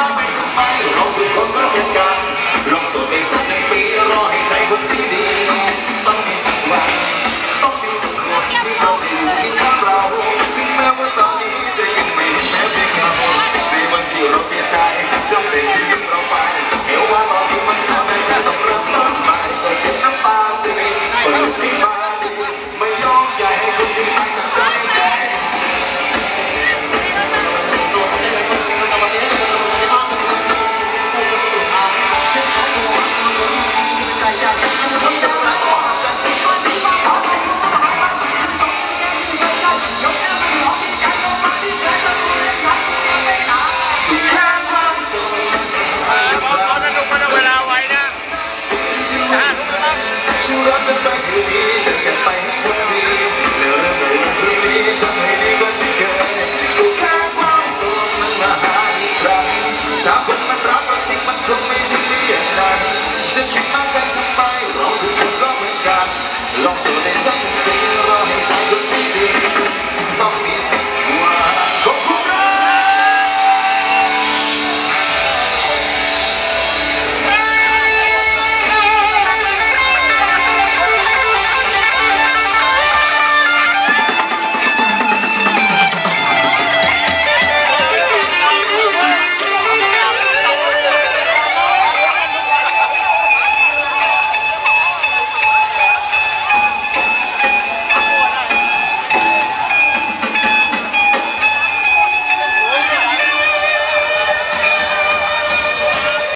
ไม่ทำไมเราทุกคนก็เหมือนกันลองโสดไปสัก1 ปีรอให้ใจคนที่ดีต้องมีสักวันต้องมีสักคนที่เขาจะอยู่ที่ข้างเราถึงแม้ว่าตอนนี้จะยังไม่เห็นแม้เพียงเงาในวันที่เราเสียใจจำเป็นชีวิตเราไปเอว